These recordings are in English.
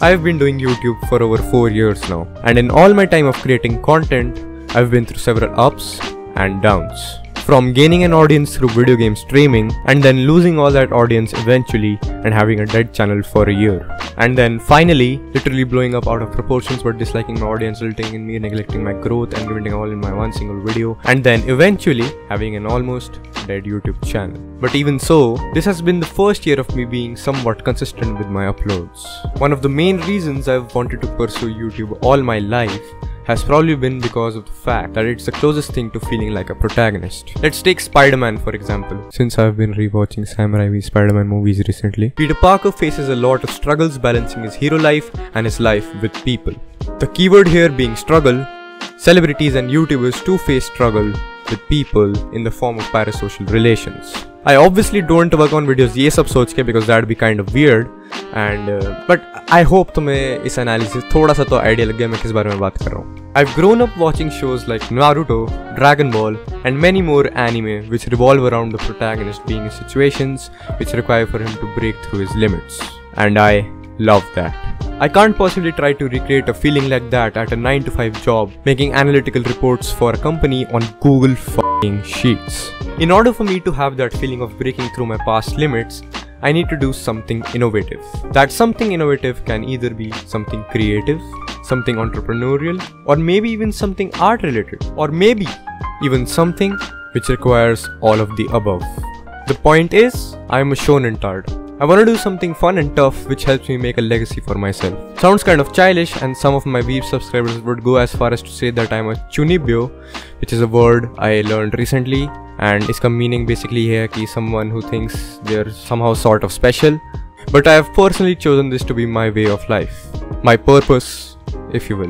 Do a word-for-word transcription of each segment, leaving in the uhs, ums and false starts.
I've been doing YouTube for over four years now, and in all my time of creating content, I've been through several ups and downs. From gaining an audience through video game streaming and then losing all that audience eventually and having a dead channel for a year. And then finally, literally blowing up out of proportions but disliking my audience, resulting in me neglecting my growth and ruining all in my one single video. And then eventually having an almost dead YouTube channel. But even so, this has been the first year of me being somewhat consistent with my uploads. One of the main reasons I've wanted to pursue YouTube all my life has probably been because of the fact that it's the closest thing to feeling like a protagonist. Let's take Spider-Man for example. Since I've been rewatching Sam Raimi's Spider-Man movies recently, Peter Parker faces a lot of struggles balancing his hero life and his life with people. The keyword here being struggle. Celebrities and YouTubers too face struggle with people in the form of parasocial relations. I obviously don't work on videos ये सब सोच के because that'd be kind of weird and uh, but I hope तुम्हें इस analysis थोड़ा सा तो idea लग गया मैं किस बारे में बात कर रहा हूँ. I've grown up watching shows like Naruto, Dragon Ball and many more anime which revolve around the protagonist being in situations which require for him to break through his limits. And I love that. I can't possibly try to recreate a feeling like that at a nine to five job making analytical reports for a company on Google f***ing Sheets. In order for me to have that feeling of breaking through my past limits, I need to do something innovative. That something innovative can either be something creative, something entrepreneurial, or maybe even something art related, or maybe even something which requires all of the above. The point is, I am a shonen tard. I want to do something fun and tough which helps me make a legacy for myself. Sounds kind of childish and some of my Weeb subscribers would go as far as to say that I am a chunibyo, which is a word I learned recently, and its meaning basically here is someone who thinks they're somehow sort of special. But I have personally chosen this to be my way of life. My purpose, if you will.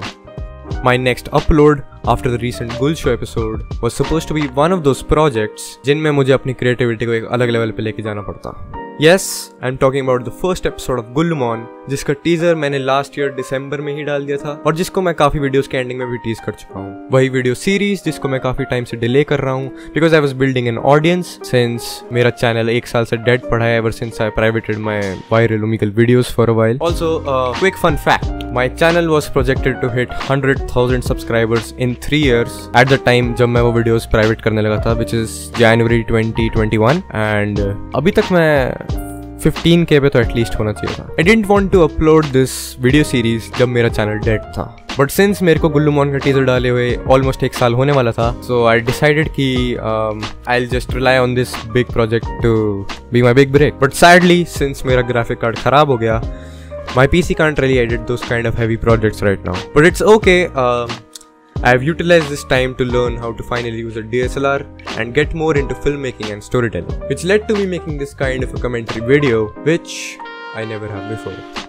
My next upload after the recent Gul Show episode was supposed to be one of those projects जिनमें मुझे अपनी creativity को एक अलग level पे लेके जाना पड़ता. Yes, I'm talking about the first episode of Gullumon, जिसका टीजर मैंने लास्ट ईयर दिसंबर में ही डाल दिया था और जिसको मैं काफी वीडियोस के एंडिंग में भी टीज कर चुका हूँ. वही वीडियो सीरीज जिसको मैं काफी टाइम से डिले कर रहा हूँ because I was building an audience since मेरा चैनल एक साल से डेड पड़ा है ever since I privated my viral comical videos for a while. Also quick fun fact, my channel was projected to hit one hundred thousand subscribers in three years at the time जब मैं वो videos private करने लगा था, which is January twenty twenty-one, and अभी तक मैं fifteen K पे तो एटलीस्ट होना चाहिए था. I didn't want to upload this video series जब मेरा चैनल डेड था, बट सिंस मेरे को गुल्लुमॉन का टीजर डाले हुए ऑलमोस्ट एक साल होने वाला था, so I decided कि um, I'll just rely on this big project to be my big break. But sadly, since मेरा graphic card खराब हो गया, my P C can't really edit those kind of heavy projects right now. But it's okay. Um, I have utilized this time to learn how to finally use a D S L R and get more into filmmaking and storytelling, which led to me making this kind of a commentary video, which I never have before.